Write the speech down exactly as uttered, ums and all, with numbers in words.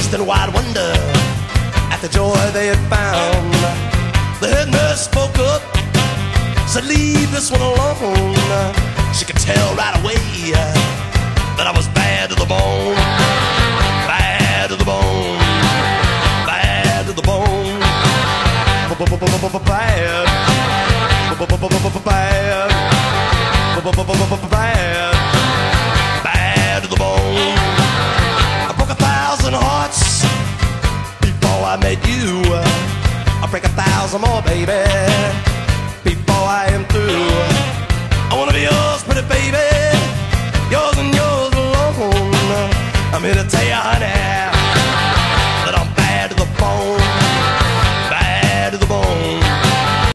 gazed in wide wonder at the joy they had found. The head nurse spoke up, said, leave this one alone. She could tell right away that I was bad to the bone. Bad to the bone. Bad to the bone. Bad. Bad. Bad. Bad to the bone. I broke a thousand hearts before I met you. I'll break a thousand more, baby, before I am through. I wanna be yours, pretty baby, yours and yours alone. I'm here to tell you, honey,